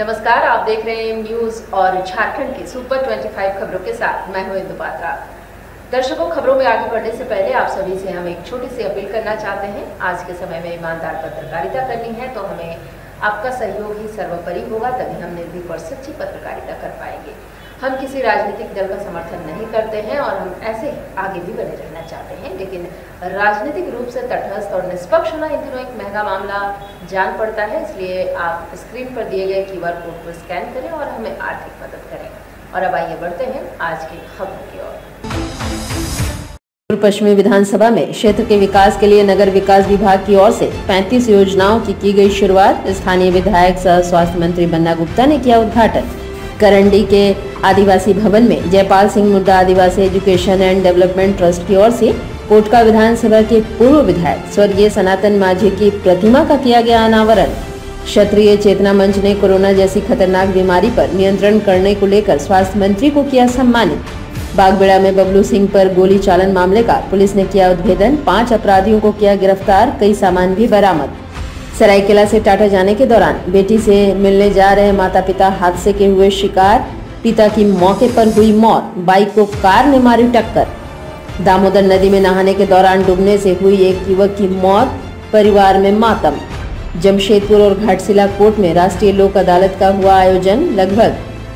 नमस्कार, आप देख रहे हैं न्यूज और झारखंड की सुपर 25 खबरों के साथ मैं हूं इंदु पात्रा। दर्शकों, खबरों में आगे बढ़ने से पहले आप सभी से हम एक छोटी सी अपील करना चाहते हैं। आज के समय में ईमानदार पत्रकारिता करनी है तो हमें आपका सहयोग ही सर्वोपरि होगा, तभी हम निर्भीक और सच्ची पत्रकारिता कर पाएंगे। हम किसी राजनीतिक दल का समर्थन नहीं करते हैं और हम ऐसे ही आगे भी बने रहना चाहते हैं, लेकिन राजनीतिक रूप से तटस्थ और निष्पक्ष होना इन दिनों एक महंगा मामला जान पड़ता है। इसलिए आप स्क्रीन पर दिए गए QR कोड को स्कैन करें और हमें आर्थिक मदद करें। और अब आइए बढ़ते हैं आज की खबरों की ओर। पश्चिमी विधानसभा में क्षेत्र के विकास के लिए नगर विकास विभाग की ओर से 35 योजनाओं की गई शुरुआत। स्थानीय विधायक सह स्वास्थ्य मंत्री बन्ना गुप्ता ने किया उद्घाटन। करंडी के आदिवासी भवन में जयपाल सिंह मुद्दा Adivasi education and development trust की ओर से कोटका विधानसभा के पूर्व विधायक स्वर्गीय सनातन माझी की प्रतिमा का किया गया अनावरण। क्षत्रिय चेतना मंच ने कोरोना जैसी खतरनाक बीमारी पर नियंत्रण करने को लेकर स्वास्थ्य मंत्री को किया सम्मानित। बागबेड़ा में बबलू सिंह पर गोली चालन मामले का पुलिस ने किया उद्भेदन। 5 अपराधियों को किया गिरफ्तार, कई सामान भी बरामद। सरायकेला से टाटा जाने के दौरान बेटी से मिलने जा रहे माता पिता हादसे के हुए शिकार। पिता की मौके पर हुई मौत, बाइक को कार ने मारी टक्कर। दामोदर नदी में नहाने के दौरान डूबने से हुई एक युवक की मौत, परिवार में मातम। जमशेदपुर और घाटशिला कोर्ट में राष्ट्रीय लोक अदालत का हुआ आयोजन। लगभग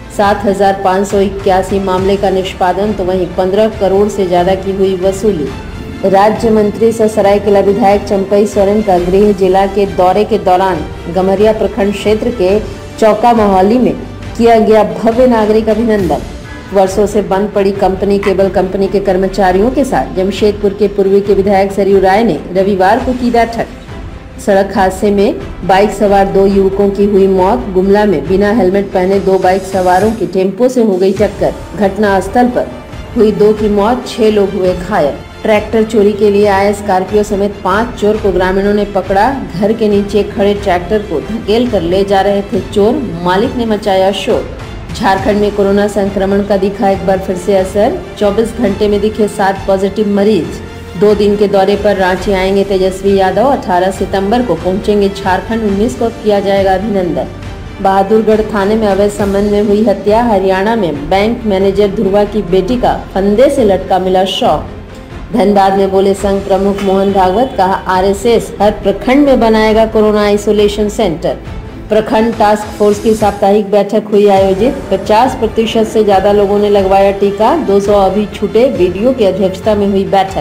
7,581 मामले का निष्पादन, तो वहीं 15 करोड़ से ज्यादा की हुई वसूली। राज्य मंत्री सह सरायकेला विधायक चंपई सोरेन का गृह जिला के दौरे के दौरान गमरिया प्रखंड क्षेत्र के चौका मोहाली में किया गया भव्य नागरिक अभिनंदन। वर्षों से बंद पड़ी कंपनी केबल कंपनी के कर्मचारियों के साथ जमशेदपुर के पूर्वी के विधायक सरयू राय ने रविवार को की बैठक। सड़क हादसे में बाइक सवार 2 युवकों की हुई मौत। गुमला में बिना हेलमेट पहने 2 बाइक सवारों की टेम्पो से हो गई टक्कर। घटना स्थल पर हुई 2 की मौत, 6 लोग हुए घायल। ट्रैक्टर चोरी के लिए आए स्कॉर्पियो समेत 5 चोर को ग्रामीणों ने पकड़ा। घर के नीचे खड़े ट्रैक्टर को धकेल कर ले जा रहे थे चोर, मालिक ने मचाया शोर। झारखंड में कोरोना संक्रमण का दिखा एक बार फिर से असर। 24 घंटे में दिखे 7 पॉजिटिव मरीज। 2 दिन के दौरे पर रांची आएंगे तेजस्वी यादव। 18 सितंबर को पहुंचेंगे झारखंड। 19 को किया जाएगा अभिनंदन। बहादुरगढ़ थाने में अवैध संबंध में हुई हत्या। हरियाणा में बैंक मैनेजर ध्रुवा की बेटी का फंदे से लटका मिला शव। धनबाद में बोले संघ प्रमुख मोहन भागवत, कहा RSS हर प्रखंड में बनाएगा कोरोना आइसोलेशन सेंटर। प्रखंड टास्क फोर्स की साप्ताहिक बैठक हुई आयोजित। 50% से ज्यादा लोगों ने लगवाया टीका, 200 अभी छूटे। वीडियो की अध्यक्षता में हुई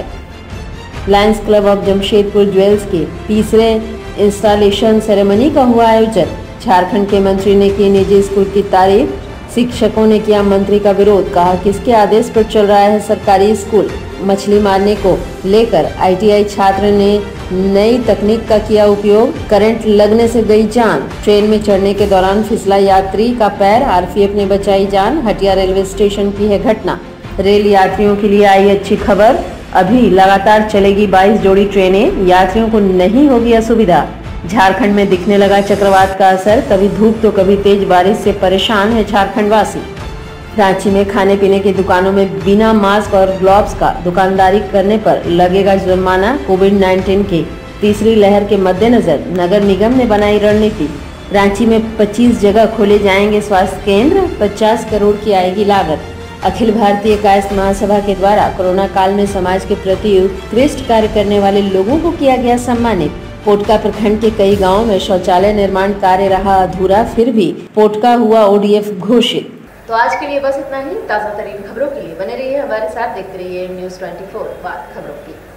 बैठक। Lions Club of Jamshedpur Jewels के 3रे इंस्टॉलेशन सेरेमनी का हुआ आयोजन। झारखंड के मंत्री ने की निजी स्कूल की तारीफ। शिक्षकों ने किया मंत्री का विरोध, कहा किसके आदेश पर चल रहा है सरकारी स्कूल। मछली मारने को लेकर ITI छात्र ने नई तकनीक का किया उपयोग। करंट लगने से गई जान। ट्रेन में चढ़ने के दौरान फिसला यात्री का पैर, RPF ने बचाई जान। हटिया रेलवे स्टेशन की है घटना। रेल यात्रियों के लिए आई अच्छी खबर, अभी लगातार चलेगी 22 जोड़ी ट्रेनें, यात्रियों को नहीं होगी असुविधा। झारखंड में दिखने लगा चक्रवात का असर, कभी धूप तो कभी तेज बारिश से परेशान है झारखंड वासी। रांची में खाने पीने की दुकानों में बिना मास्क और ग्लव्स का दुकानदारी करने पर लगेगा जुर्माना। कोविड-19 की तीसरी लहर के मद्देनजर नगर निगम ने बनाई रणनीति। रांची में 25 जगह खोले जाएंगे स्वास्थ्य केंद्र, 50 करोड़ की आएगी लागत। अखिल भारतीय कायस्थ महासभा के द्वारा कोरोना काल में समाज के प्रति उत्कृष्ट कार्य करने वाले लोगों को किया गया सम्मानित। पोटका प्रखंड के कई गांवों में शौचालय निर्माण कार्य रहा अधूरा, फिर भी पोटका हुआ ODF घोषित। तो आज के लिए बस इतना ही। ताज़ा तरीन खबरों के लिए बने रहिए हमारे साथ, देखते रहिए न्यूज़ 24 बात खबरों की।